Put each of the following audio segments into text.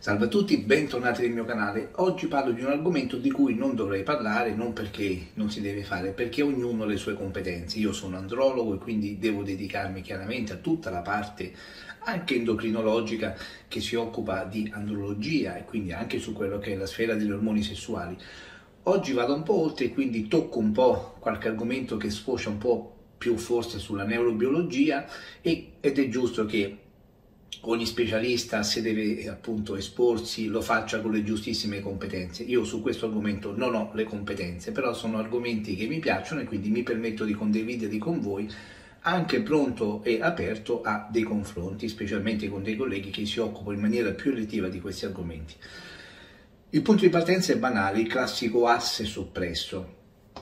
Salve a tutti, bentornati nel mio canale. Oggi parlo di un argomento di cui non dovrei parlare, non perché non si deve fare, perché ognuno ha le sue competenze. Io sono andrologo e quindi devo dedicarmi chiaramente a tutta la parte anche endocrinologica che si occupa di andrologia e quindi anche su quello che è la sfera degli ormoni sessuali. Oggi vado un po' oltre e quindi tocco un po' qualche argomento che sfocia un po' più forse sulla neurobiologia ed è giusto che ogni specialista, se deve appunto esporsi, lo faccia con le giustissime competenze. Io su questo argomento non ho le competenze, però sono argomenti che mi piacciono e quindi mi permetto di condividerli con voi, anche pronto e aperto a dei confronti, specialmente con dei colleghi che si occupano in maniera più elettiva di questi argomenti. Il punto di partenza è banale, il classico asse soppresso,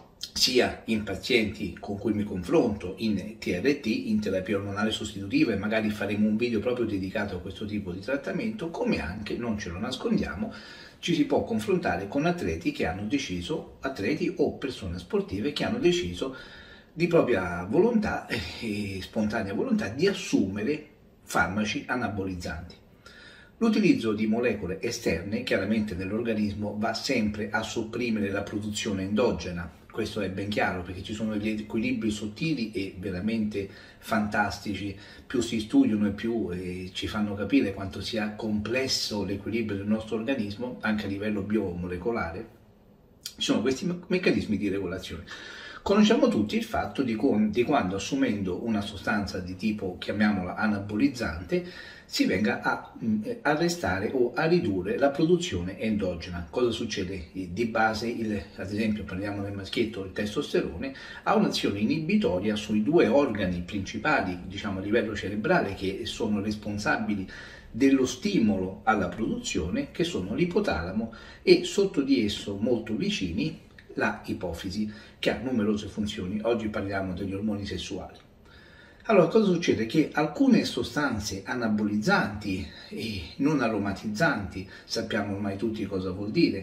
sia in pazienti con cui mi confronto in TRT, in terapia ormonale sostitutiva, e magari faremo un video proprio dedicato a questo tipo di trattamento, come anche, non ce lo nascondiamo, ci si può confrontare con atleti che hanno deciso, atleti o persone sportive che hanno deciso di propria volontà e spontanea volontà di assumere farmaci anabolizzanti. L'utilizzo di molecole esterne, chiaramente nell'organismo, va sempre a sopprimere la produzione endogena. Questo è ben chiaro perché ci sono degli equilibri sottili e veramente fantastici, più si studiano e più ci fanno capire quanto sia complesso l'equilibrio del nostro organismo, anche a livello biomolecolare. Ci sono questi meccanismi di regolazione. Conosciamo tutti il fatto di quando assumendo una sostanza di tipo, chiamiamola anabolizzante, si venga a arrestare o a ridurre la produzione endogena. Cosa succede? Di base, ad esempio, parliamo del maschietto, il testosterone, ha un'azione inibitoria sui due organi principali, diciamo a livello cerebrale, che sono responsabili dello stimolo alla produzione, che sono l'ipotalamo e sotto di esso, molto vicini, la ipofisi, che ha numerose funzioni. Oggi parliamo degli ormoni sessuali. Allora, cosa succede? Che alcune sostanze anabolizzanti e non aromatizzanti, sappiamo ormai tutti cosa vuol dire,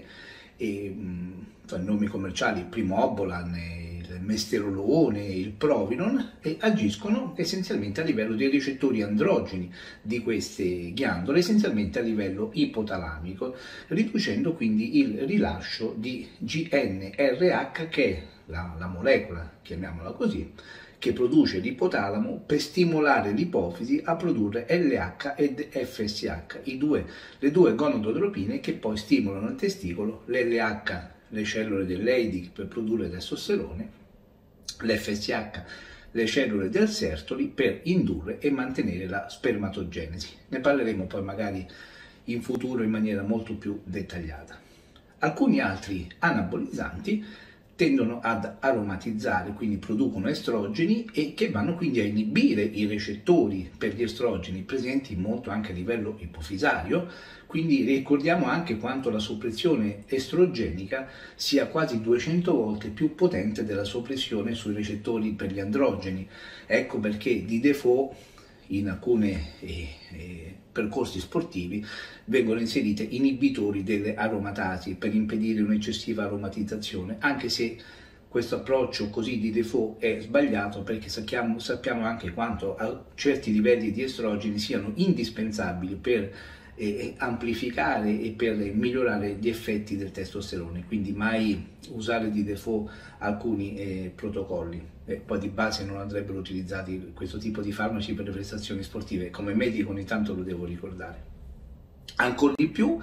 nomi commerciali, Primobolan, il Mesterolone, il Provinon, agiscono essenzialmente a livello dei recettori androgeni di queste ghiandole, essenzialmente a livello ipotalamico, riducendo quindi il rilascio di GnRH, che è la molecola, chiamiamola così, che produce l'ipotalamo per stimolare l'ipofisi a produrre LH ed FSH, le due gonadotropine che poi stimolano il testicolo, l'LH le cellule del Leydig per produrre testosterone, l'FSH le cellule del Sertoli per indurre e mantenere la spermatogenesi. Ne parleremo poi magari in futuro in maniera molto più dettagliata. Alcuni altri anabolizzanti tendono ad aromatizzare, quindi producono estrogeni e che vanno quindi a inibire i recettori per gli estrogeni presenti molto anche a livello ipofisario, quindi ricordiamo anche quanto la soppressione estrogenica sia quasi 200 volte più potente della soppressione sui recettori per gli androgeni. Ecco perché di default in alcuni percorsi sportivi vengono inserite inibitori delle aromatasi per impedire un'eccessiva aromatizzazione, anche se questo approccio così di default è sbagliato, perché sappiamo anche quanto a certi livelli di estrogeni siano indispensabili per amplificare e per migliorare gli effetti del testosterone, quindi mai usare di default alcuni protocolli. Poi di base non andrebbero utilizzati questo tipo di farmaci per le prestazioni sportive, come medico ogni tanto lo devo ricordare. Ancora di più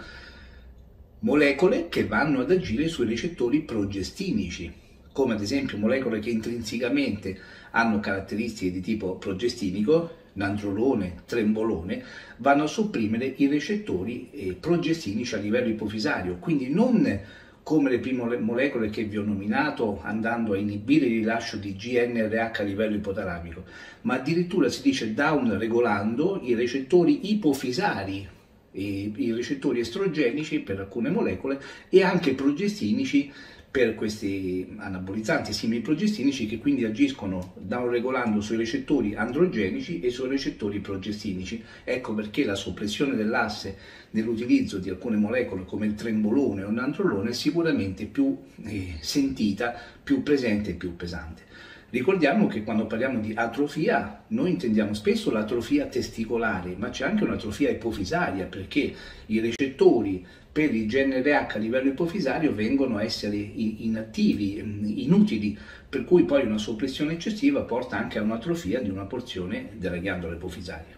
molecole che vanno ad agire sui recettori progestinici, come ad esempio molecole che intrinsecamente hanno caratteristiche di tipo progestinico, nandrolone, trembolone, vanno a sopprimere i recettori progestinici a livello ipofisario, quindi non come le prime molecole che vi ho nominato, andando a inibire il rilascio di GnRH a livello ipotalamico, ma addirittura si dice down regolando i recettori ipofisari, i recettori estrogenici per alcune molecole e anche progestinici per questi anabolizzanti similprogestinici, che quindi agiscono down regolando sui recettori androgenici e sui recettori progestinici. Ecco perché la soppressione dell'asse nell'utilizzo di alcune molecole come il trembolone o il nandrolone è sicuramente più sentita, più presente e più pesante. Ricordiamo che quando parliamo di atrofia noi intendiamo spesso l'atrofia testicolare, ma c'è anche un'atrofia ipofisaria, perché i recettori per il GnRH a livello ipofisario vengono a essere inattivi, inutili, per cui poi una soppressione eccessiva porta anche a un'atrofia di una porzione della ghiandola ipofisaria.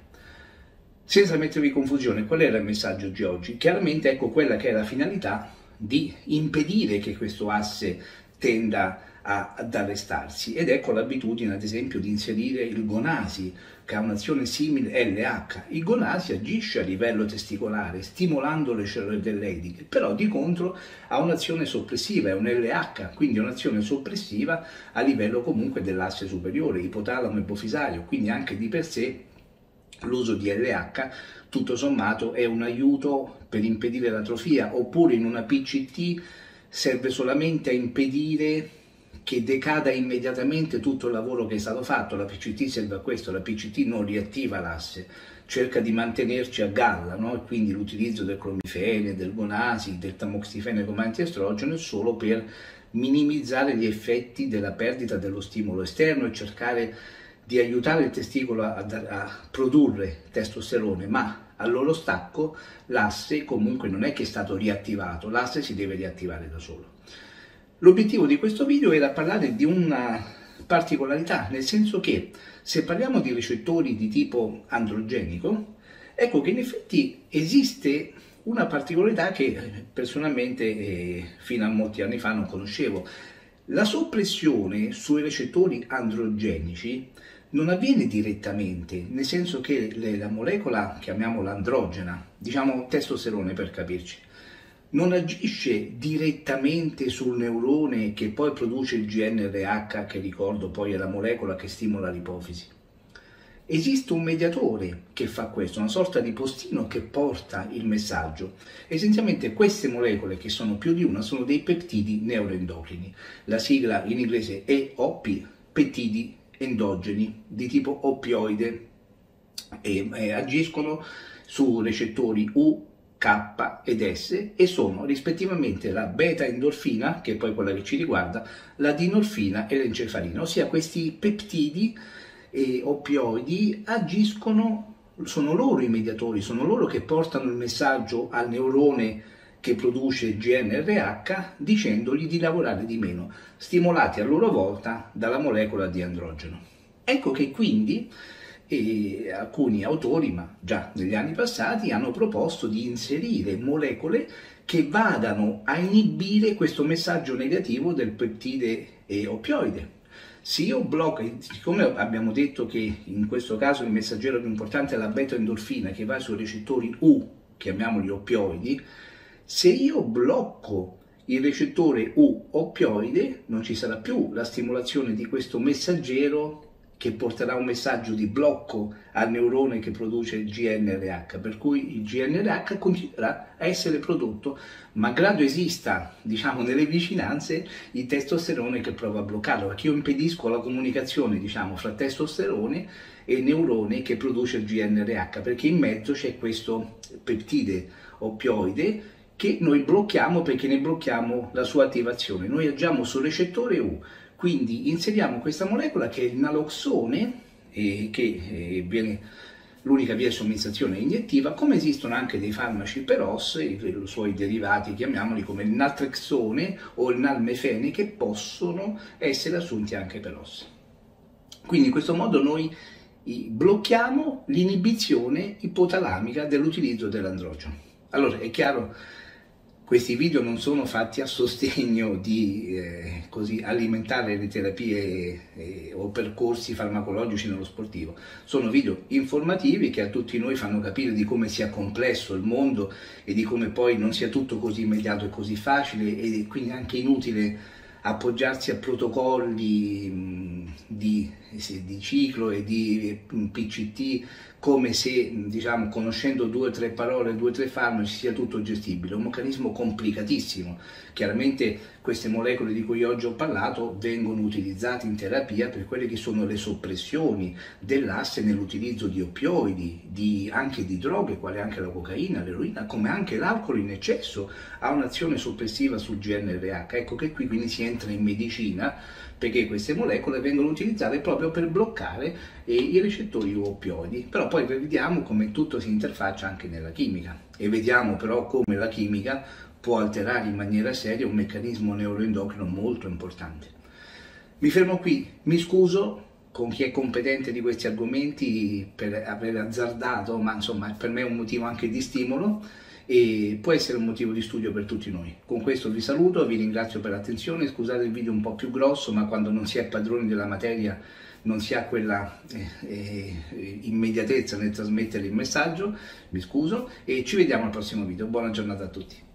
Senza mettervi in confusione, qual era il messaggio di oggi? Chiaramente ecco quella che è la finalità di impedire che questo asse tenda ad arrestarsi, ed ecco l'abitudine ad esempio di inserire il gonasi, che ha un'azione simile LH. Il gonasi agisce a livello testicolare stimolando le cellule dell'Leydig, però di contro ha un'azione soppressiva, è un LH, quindi un'azione soppressiva a livello comunque dell'asse superiore, ipotalamo ipofisario, quindi anche di per sé l'uso di LH tutto sommato è un aiuto per impedire l'atrofia, oppure in una PCT serve solamente a impedire che decada immediatamente tutto il lavoro che è stato fatto. La PCT serve a questo, la PCT non riattiva l'asse, cerca di mantenerci a galla, no? E quindi l'utilizzo del clomifene, del gonasi, del tamoxifene come antiestrogeno è solo per minimizzare gli effetti della perdita dello stimolo esterno e cercare di aiutare il testicolo a produrre testosterone, ma al loro stacco l'asse comunque non è che è stato riattivato, l'asse si deve riattivare da solo. L'obiettivo di questo video era parlare di una particolarità, nel senso che se parliamo di recettori di tipo androgenico, ecco che in effetti esiste una particolarità che personalmente fino a molti anni fa non conoscevo. La soppressione sui recettori androgenici non avviene direttamente, nel senso che la molecola, chiamiamola androgena, diciamo testosterone per capirci, non agisce direttamente sul neurone che poi produce il GnRH, che ricordo poi è la molecola che stimola l'ipofisi. Esiste un mediatore che fa questo, una sorta di postino che porta il messaggio. Essenzialmente queste molecole, che sono più di una, sono dei peptidi neuroendocrini. La sigla in inglese è EOP, peptidi endogeni di tipo oppioide, e agiscono su recettori U, K ed S e sono rispettivamente la beta-endorfina, che è poi quella che ci riguarda, la dinorfina e l'encefalina, ossia questi peptidi oppioidi agiscono, sono loro i mediatori, sono loro che portano il messaggio al neurone che produce il GnRH dicendogli di lavorare di meno, stimolati a loro volta dalla molecola di androgeno. Ecco che quindi alcuni autori, ma già negli anni passati, hanno proposto di inserire molecole che vadano a inibire questo messaggio negativo del peptide oppioide. Se io blocco, siccome abbiamo detto che in questo caso il messaggero più importante è la beta-endorfina che va sui recettori U, chiamiamoli oppioidi, se io blocco il recettore U oppioide non ci sarà più la stimolazione di questo messaggero che porterà un messaggio di blocco al neurone che produce il GnRH, per cui il GnRH continuerà a essere prodotto, malgrado esista, diciamo, nelle vicinanze il testosterone che prova a bloccarlo, perché io impedisco la comunicazione, diciamo, fra testosterone e neurone che produce il GnRH, perché in mezzo c'è questo peptide oppioide che noi blocchiamo perché ne blocchiamo la sua attivazione. Noi agiamo sul recettore U, quindi inseriamo questa molecola che è il naloxone, che viene l'unica via di somministrazione iniettiva, come esistono anche dei farmaci per OS, i suoi derivati, chiamiamoli come il naltrexone o il nalmefene, che possono essere assunti anche per OS. Quindi in questo modo noi blocchiamo l'inibizione ipotalamica dell'utilizzo dell'androgeno. Allora è chiaro, questi video non sono fatti a sostegno di così alimentare le terapie o percorsi farmacologici nello sportivo. Sono video informativi che a tutti noi fanno capire di come sia complesso il mondo e di come poi non sia tutto così immediato e così facile, e quindi anche inutile appoggiarsi a protocolli di ciclo e di PCT come se, diciamo, conoscendo 2 o 3 parole, 2 o 3 farmaci sia tutto gestibile. È un meccanismo complicatissimo. Chiaramente queste molecole di cui oggi ho parlato vengono utilizzate in terapia per quelle che sono le soppressioni dell'asse nell'utilizzo di oppioidi, anche di droghe, quale anche la cocaina, l'eroina, come anche l'alcol in eccesso ha un'azione soppressiva sul GnRH. Ecco che qui quindi si entra in medicina perché queste molecole vengono utilizzate proprio per bloccare i recettori oppioidi. Però poi vediamo come tutto si interfaccia anche nella chimica e vediamo però come la chimica può alterare in maniera seria un meccanismo neuroendocrino molto importante. Mi fermo qui, mi scuso con chi è competente di questi argomenti per aver azzardato, ma insomma per me è un motivo anche di stimolo e può essere un motivo di studio per tutti noi. Con questo vi saluto, vi ringrazio per l'attenzione, scusate il video un po' più grosso, ma quando non si è padroni della materia non si ha quella immediatezza nel trasmettere il messaggio, mi scuso e ci vediamo al prossimo video. Buona giornata a tutti.